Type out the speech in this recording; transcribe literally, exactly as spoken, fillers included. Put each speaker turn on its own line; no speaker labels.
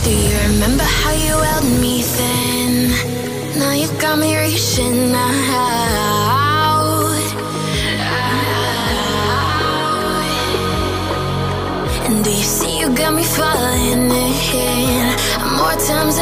Do you remember how you held me then? Now you got me reaching out. And do you see you got me falling in more times